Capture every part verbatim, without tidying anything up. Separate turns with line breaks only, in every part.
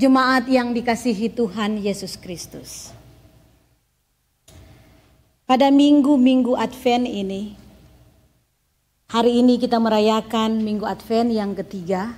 Jemaat yang dikasihi Tuhan Yesus Kristus. Pada minggu-minggu Advent ini, hari ini kita merayakan minggu Advent yang ketiga.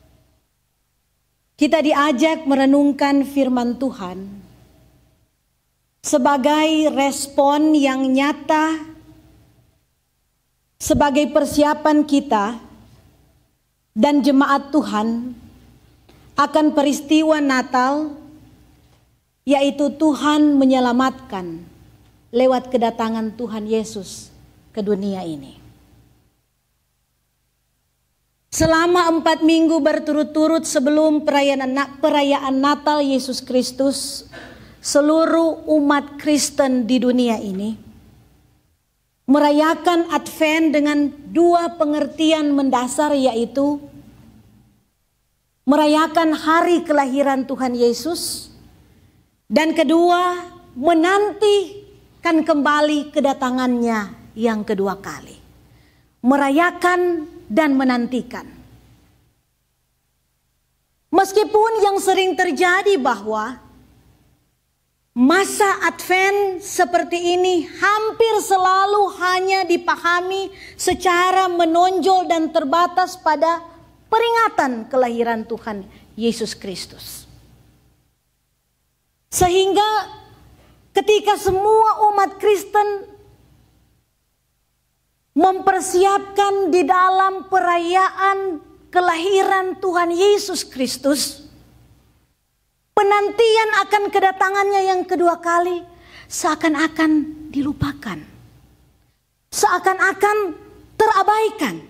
Kita diajak merenungkan firman Tuhan sebagai respon yang nyata, sebagai persiapan kita dan jemaat Tuhan akan peristiwa Natal, yaitu Tuhan menyelamatkan lewat kedatangan Tuhan Yesus ke dunia ini. Selama empat minggu berturut-turut sebelum perayaan, perayaan Natal Yesus Kristus, seluruh umat Kristen di dunia ini merayakan Advent dengan dua pengertian mendasar, yaitu merayakan hari kelahiran Tuhan Yesus, dan kedua, menantikan kembali kedatangannya yang kedua kali. Merayakan dan menantikan. Meskipun yang sering terjadi bahwa masa Advent seperti ini hampir selalu hanya dipahami secara menonjol dan terbatas pada peringatan kelahiran Tuhan Yesus Kristus. Sehingga ketika semua umat Kristen mempersiapkan di dalam perayaan kelahiran Tuhan Yesus Kristus, penantian akan kedatangannya yang kedua kali seakan-akan dilupakan, seakan-akan terabaikan.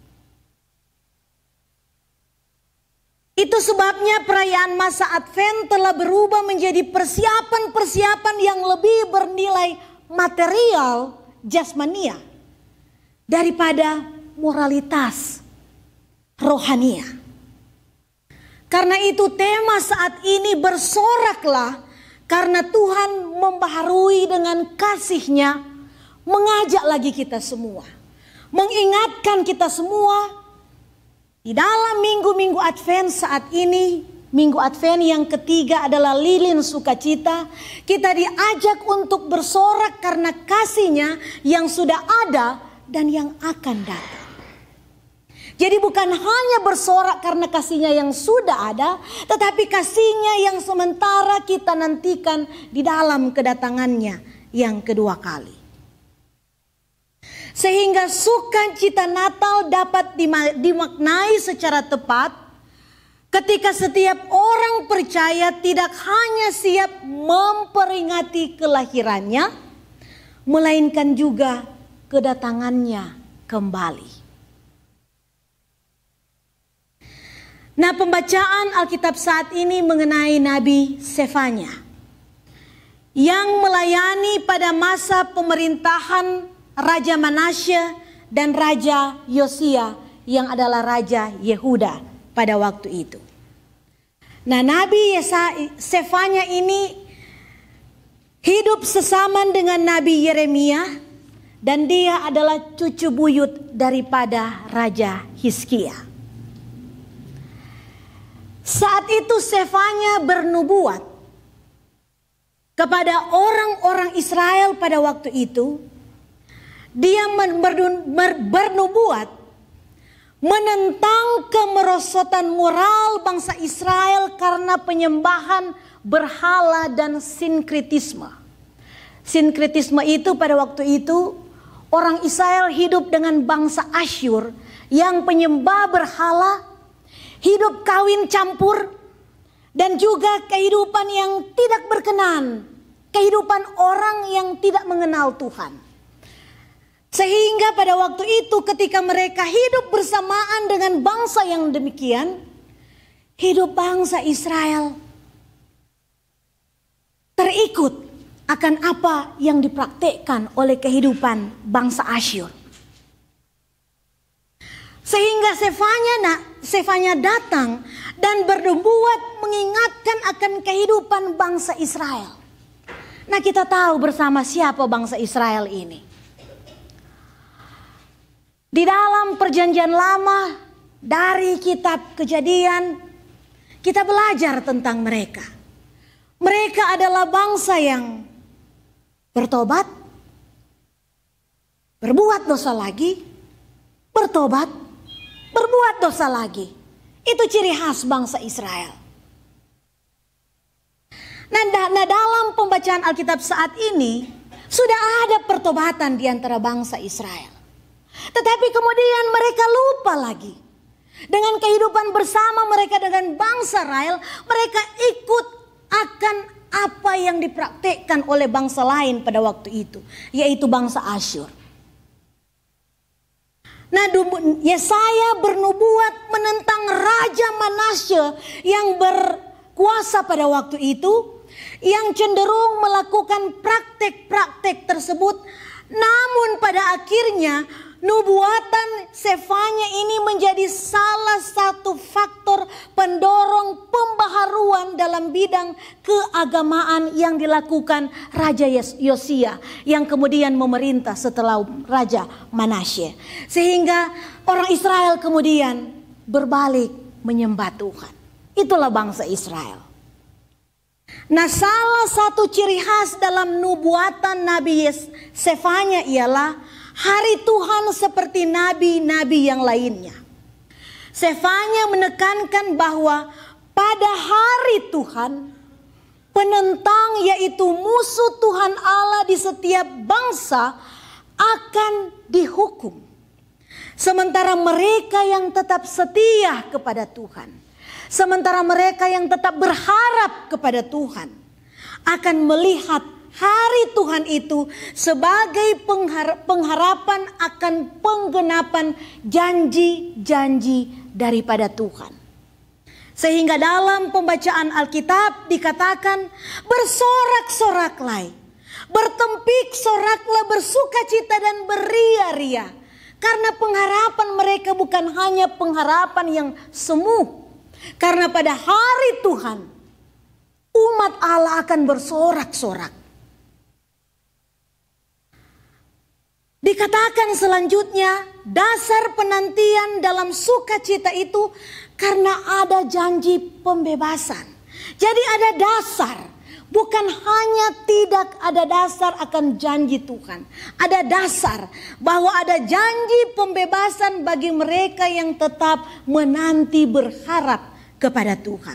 Itu sebabnya perayaan masa Advent telah berubah menjadi persiapan-persiapan yang lebih bernilai material jasmania daripada moralitas rohania. Karena itu tema saat ini bersoraklah karena Tuhan membaharui dengan kasih-Nya, mengajak lagi kita semua, mengingatkan kita semua. Di dalam minggu-minggu Advent saat ini, minggu Advent yang ketiga adalah lilin sukacita. Kita diajak untuk bersorak karena kasih-Nya yang sudah ada dan yang akan datang. Jadi bukan hanya bersorak karena kasih-Nya yang sudah ada, tetapi kasih-Nya yang sementara kita nantikan di dalam kedatangannya yang kedua kali. Sehingga sukacita Natal dapat dimaknai secara tepat ketika setiap orang percaya tidak hanya siap memperingati kelahirannya, melainkan juga kedatangannya kembali. Nah, pembacaan Alkitab saat ini mengenai Nabi Sefanya yang melayani pada masa pemerintahan Raja Manasye dan Raja Yosia yang adalah Raja Yehuda pada waktu itu. Nah, Nabi Sefanya ini hidup sesaman dengan Nabi Yeremia dan dia adalah cucu buyut daripada Raja Hizkia. Saat itu Sefanya bernubuat kepada orang-orang Israel pada waktu itu. Dia bernubuat menentang kemerosotan moral bangsa Israel karena penyembahan berhala dan sinkretisme. Sinkretisme itu pada waktu itu orang Israel hidup dengan bangsa Asyur yang penyembah berhala, hidup kawin campur, dan juga kehidupan yang tidak berkenan, kehidupan orang yang tidak mengenal Tuhan. Sehingga pada waktu itu ketika mereka hidup bersamaan dengan bangsa yang demikian, hidup bangsa Israel terikut akan apa yang dipraktikkan oleh kehidupan bangsa Asyur. Sehingga Sefanya, nah, Sefanya datang dan bernubuat mengingatkan akan kehidupan bangsa Israel. Nah, kita tahu bersama siapa bangsa Israel ini. Di dalam perjanjian lama dari kitab Kejadian kita belajar tentang mereka. Mereka adalah bangsa yang bertobat, berbuat dosa lagi, bertobat, berbuat dosa lagi. Itu ciri khas bangsa Israel. Nah, nah dalam pembacaan Alkitab saat ini sudah ada pertobatan di antara bangsa Israel. Tetapi kemudian mereka lupa lagi. Dengan kehidupan bersama mereka dengan bangsa Israel, mereka ikut akan apa yang dipraktekkan oleh bangsa lain pada waktu itu, yaitu bangsa Asyur. Nah, Yesaya bernubuat menentang Raja Manasye yang berkuasa pada waktu itu, yang cenderung melakukan praktek-praktek tersebut. Namun pada akhirnya nubuatan Sefanya ini menjadi salah satu faktor pendorong pembaharuan dalam bidang keagamaan yang dilakukan Raja Yosia yang kemudian memerintah setelah Raja Manasye. Sehingga orang Israel kemudian berbalik menyembah Tuhan. Itulah bangsa Israel. Nah, salah satu ciri khas dalam nubuatan Nabi Sefanya ialah hari Tuhan seperti nabi-nabi yang lainnya. Sefanya menekankan bahwa pada hari Tuhan, penentang yaitu musuh Tuhan Allah di setiap bangsa akan dihukum. Sementara mereka yang tetap setia kepada Tuhan, sementara mereka yang tetap berharap kepada Tuhan akan melihat hari Tuhan itu sebagai pengharapan akan penggenapan janji-janji daripada Tuhan. Sehingga dalam pembacaan Alkitab dikatakan, bersorak-soraklah, bertempik soraklah, bersukacita dan beria-ria. Karena pengharapan mereka bukan hanya pengharapan yang semu. Karena pada hari Tuhan, umat Allah akan bersorak-sorak. Dikatakan selanjutnya, dasar penantian dalam sukacita itu karena ada janji pembebasan. Jadi ada dasar, bukan hanya tidak ada dasar akan janji Tuhan. Ada dasar bahwa ada janji pembebasan bagi mereka yang tetap menanti berharap kepada Tuhan.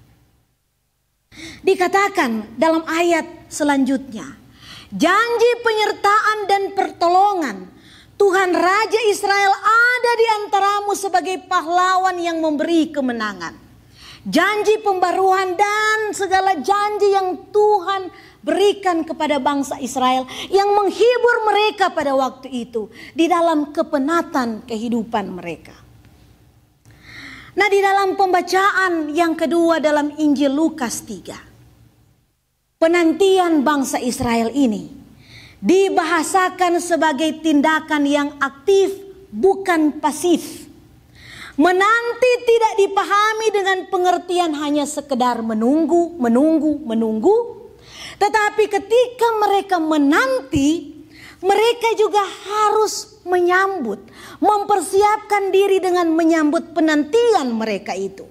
Dikatakan dalam ayat selanjutnya, janji penyertaan dan pertolongan Tuhan Raja Israel ada di antaramu sebagai pahlawan yang memberi kemenangan. Janji pembaruan dan segala janji yang Tuhan berikan kepada bangsa Israel yang menghibur mereka pada waktu itu di dalam kepenatan kehidupan mereka. Nah, di dalam pembacaan yang kedua dalam Injil Lukas tiga, penantian bangsa Israel ini dibahasakan sebagai tindakan yang aktif, bukan pasif. Menanti tidak dipahami dengan pengertian hanya sekedar menunggu, menunggu, menunggu. Tetapi ketika mereka menanti, mereka juga harus menyambut, mempersiapkan diri dengan menyambut penantian mereka itu.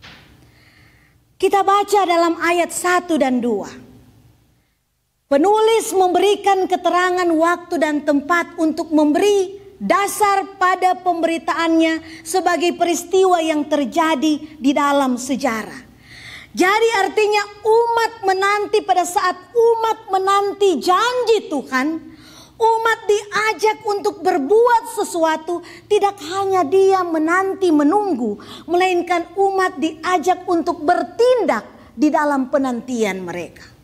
Kita baca dalam ayat satu dan dua. Penulis memberikan keterangan waktu dan tempat untuk memberi dasar pada pemberitaannya sebagai peristiwa yang terjadi di dalam sejarah. Jadi artinya umat menanti, pada saat umat menanti janji Tuhan, umat diajak untuk berbuat sesuatu. Tidak hanya dia menanti menunggu, melainkan umat diajak untuk bertindak di dalam penantian mereka.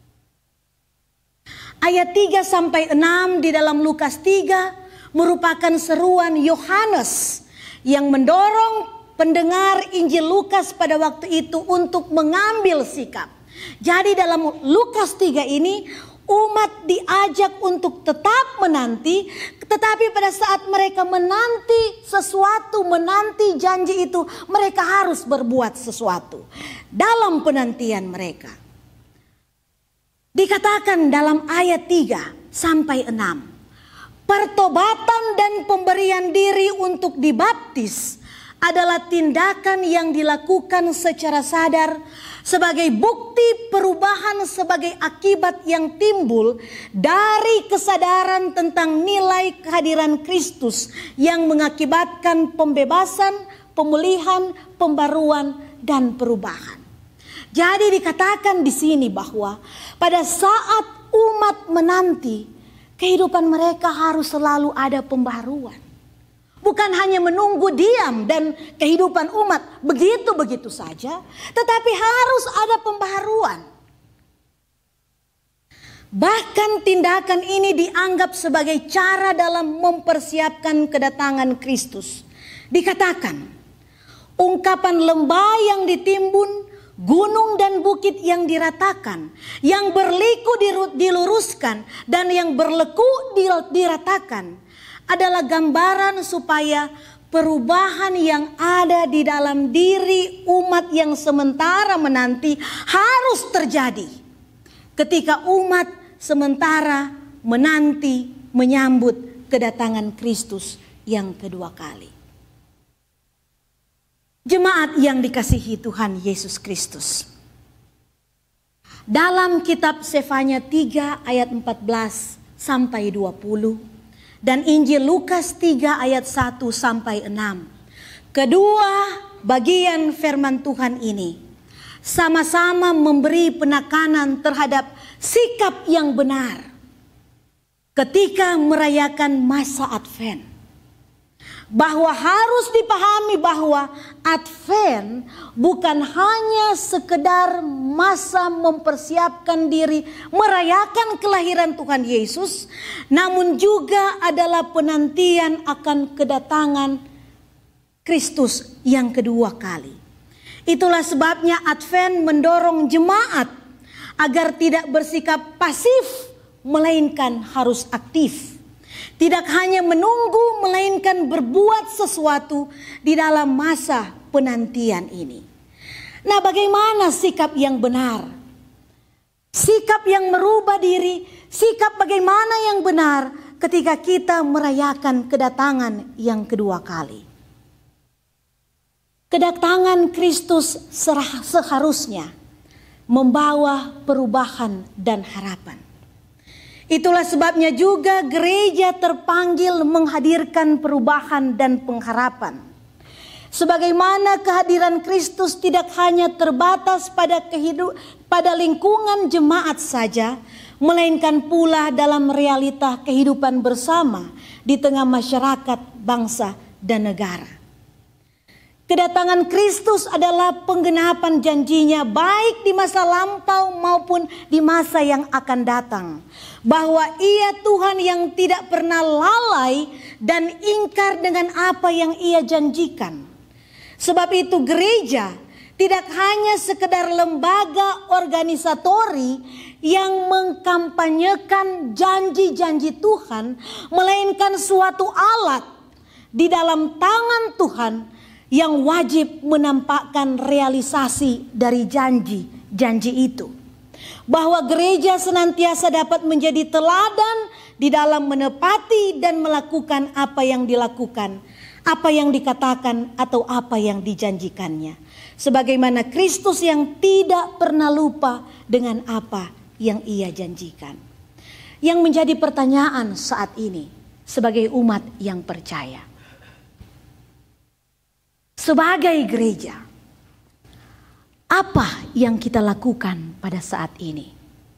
Ayat tiga sampai enam di dalam Lukas tiga merupakan seruan Yohanes yang mendorong pendengar Injil Lukas pada waktu itu untuk mengambil sikap. Jadi dalam Lukas tiga ini umat diajak untuk tetap menanti, tetapi pada saat mereka menanti sesuatu, menanti janji itu, mereka harus berbuat sesuatu dalam penantian mereka. Dikatakan dalam ayat tiga sampai enam, pertobatan dan pemberian diri untuk dibaptis adalah tindakan yang dilakukan secara sadar sebagai bukti perubahan sebagai akibat yang timbul dari kesadaran tentang nilai kehadiran Kristus yang mengakibatkan pembebasan, pemulihan, pembaruan, dan perubahan. Jadi dikatakan di sini bahwa pada saat umat menanti, kehidupan mereka harus selalu ada pembaruan. Bukan hanya menunggu diam dan kehidupan umat begitu-begitu saja, tetapi harus ada pembaharuan. Bahkan tindakan ini dianggap sebagai cara dalam mempersiapkan kedatangan Kristus. Dikatakan, ungkapan lembah yang ditimbun, gunung dan bukit yang diratakan, yang berliku diluruskan, dan yang berleku diratakan, adalah gambaran supaya perubahan yang ada di dalam diri umat yang sementara menanti harus terjadi ketika umat sementara menanti menyambut kedatangan Kristus yang kedua kali. Jemaat yang dikasihi Tuhan Yesus Kristus, dalam kitab Sefanya tiga ayat empat belas sampai dua puluh dan Injil Lukas tiga ayat satu sampai enam, kedua bagian firman Tuhan ini sama-sama memberi penekanan terhadap sikap yang benar ketika merayakan masa Advent. Bahwa harus dipahami bahwa Advent bukan hanya sekedar masa mempersiapkan diri merayakan kelahiran Tuhan Yesus, namun juga adalah penantian akan kedatangan Kristus yang kedua kali. Itulah sebabnya Advent mendorong jemaat agar tidak bersikap pasif, melainkan harus aktif. Tidak hanya menunggu, melainkan berbuat sesuatu di dalam masa penantian ini. Nah, bagaimana sikap yang benar? Sikap yang merubah diri, sikap bagaimana yang benar ketika kita merayakan kedatangan yang kedua kali. Kedatangan Kristus seharusnya membawa perubahan dan harapan. Itulah sebabnya juga gereja terpanggil menghadirkan perubahan dan pengharapan. Sebagaimana kehadiran Kristus tidak hanya terbatas pada kehidup, pada lingkungan jemaat saja, melainkan pula dalam realita kehidupan bersama di tengah masyarakat, bangsa, dan negara. Kedatangan Kristus adalah penggenapan janjinya baik di masa lampau maupun di masa yang akan datang. Bahwa Ia Tuhan yang tidak pernah lalai dan ingkar dengan apa yang Ia janjikan. Sebab itu gereja tidak hanya sekedar lembaga organisatori yang mengkampanyekan janji-janji Tuhan, melainkan suatu alat di dalam tangan Tuhan yang wajib menampakkan realisasi dari janji-janji itu. Bahwa gereja senantiasa dapat menjadi teladan di dalam menepati dan melakukan apa yang dilakukan, apa yang dikatakan atau apa yang dijanjikannya. Sebagaimana Kristus yang tidak pernah lupa dengan apa yang Ia janjikan. Yang menjadi pertanyaan saat ini sebagai umat yang percaya. Sebagai gereja, apa yang kita lakukan pada saat ini?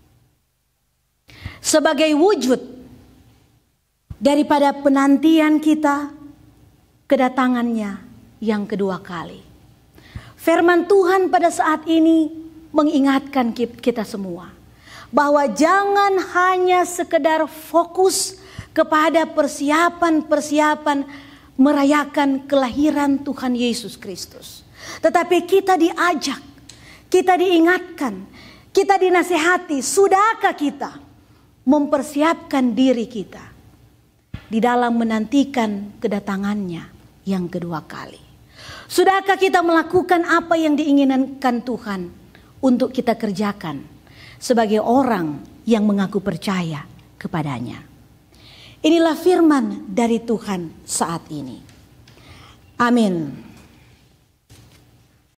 Sebagai wujud daripada penantian kita kedatangannya yang kedua kali. Firman Tuhan pada saat ini mengingatkan kita semua bahwa jangan hanya sekedar fokus kepada persiapan-persiapan merayakan kelahiran Tuhan Yesus Kristus. Tetapi kita diajak, kita diingatkan, kita dinasihati, sudahkah kita mempersiapkan diri kita di dalam menantikan kedatangannya yang kedua kali. Sudahkah kita melakukan apa yang diinginkan Tuhan untuk kita kerjakan sebagai orang yang mengaku percaya kepadanya. Inilah firman dari Tuhan saat ini. Amin.